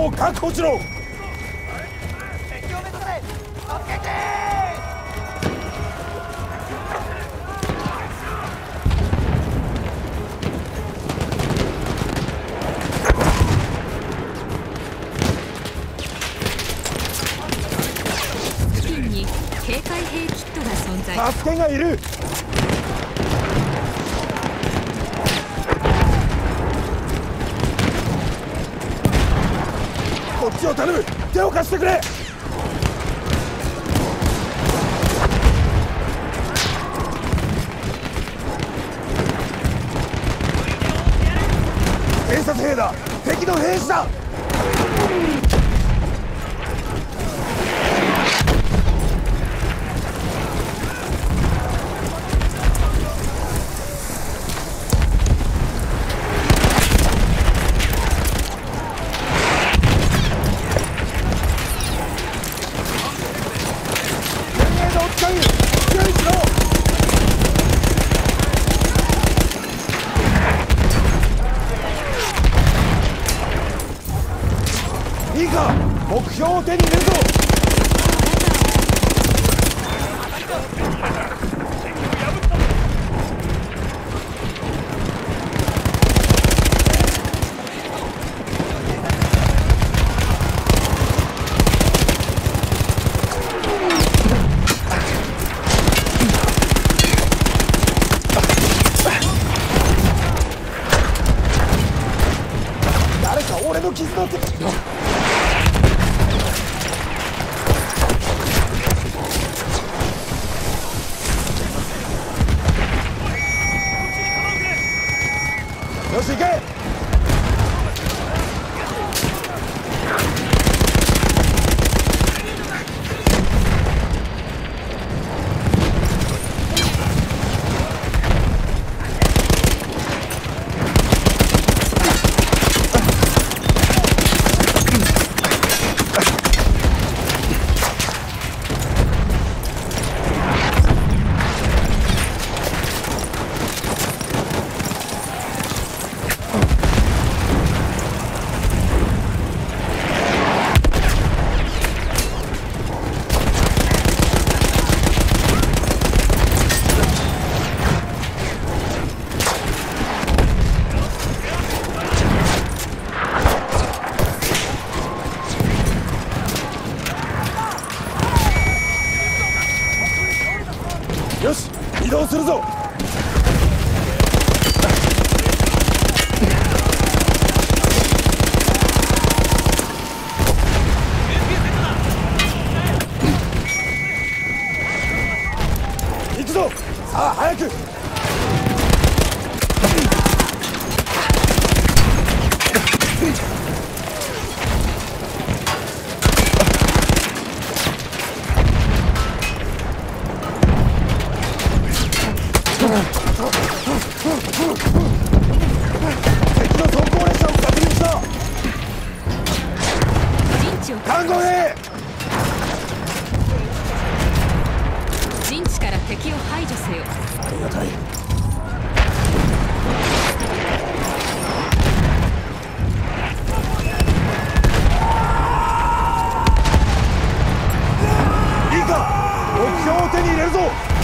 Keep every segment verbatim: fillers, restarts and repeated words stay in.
を確保しろ。 敵を目指せ。助けて。 付近に警戒兵キットが存在。 助けがいる。こっちを頼む。手を貸してくれ。警察兵だ。敵の兵士だ。いいか、目標を手に入れるぞ。誰か俺の傷の手。よし行け。よし、移動するぞ。行くぞ。さあ早く。敵の装甲列車を確認した。 陣地を看護兵。 陣地から敵を排除せよ。 ありがたい。いいか、目標を手に入れるぞ。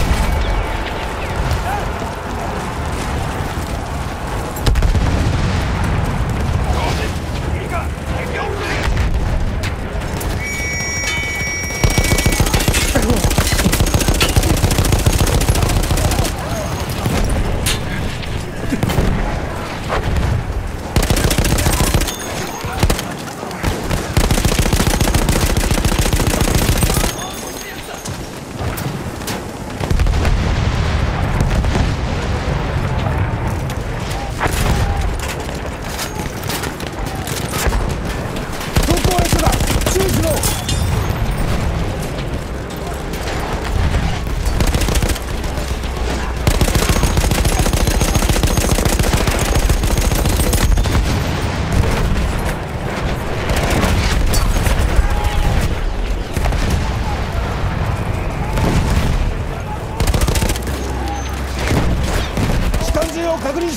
を確認した。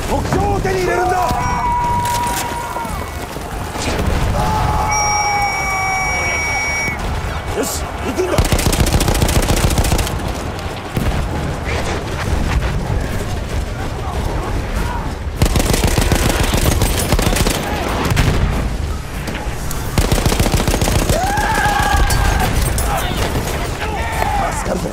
目標を手に入れるんだ。よし、行くんだ。助かるぜ。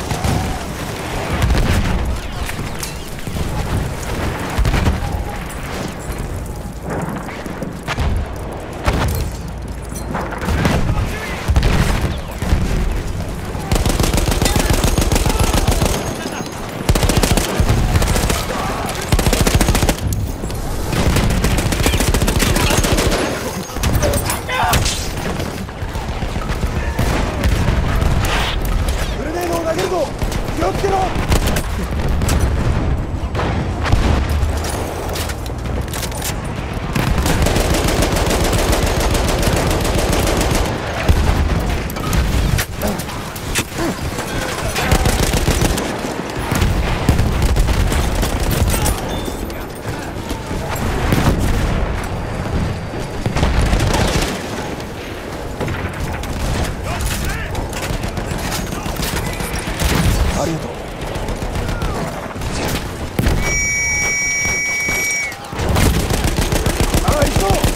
投げるぞ。気をつけろ。ありがとう。ああ、行こう。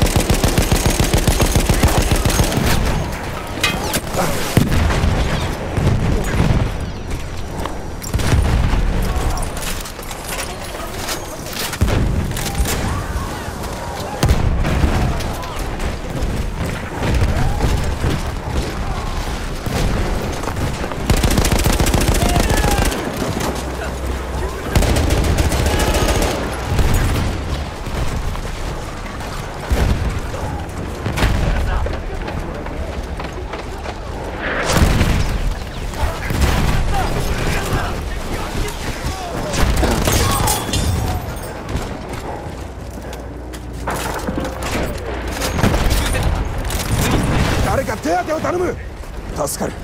誰か手当てを頼む。助かる。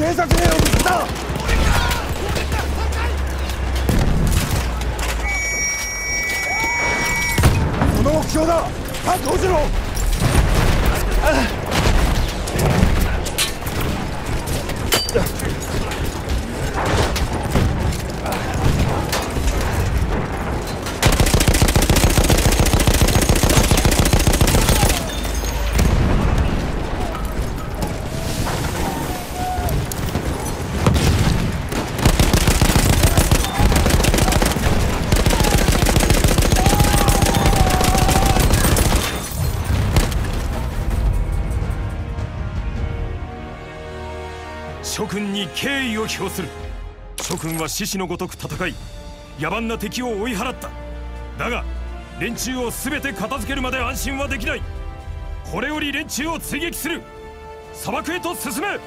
偵察兵を見つけた。その目標だ。確保しろ。 諸君に敬意を表する。諸君は獅子のごとく戦い、野蛮な敵を追い払った。だが連中を全て片付けるまで安心はできない。これより連中を追撃する。砂漠へと進め。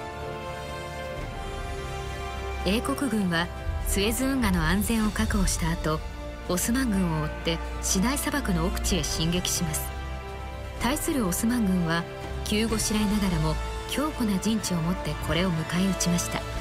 英国軍はスエズ運河の安全を確保した後、オスマン軍を追ってシナイ砂漠の奥地へ進撃します。対するオスマン軍は急ごしらえながらも強固な陣地を持ってこれを迎え撃ちました。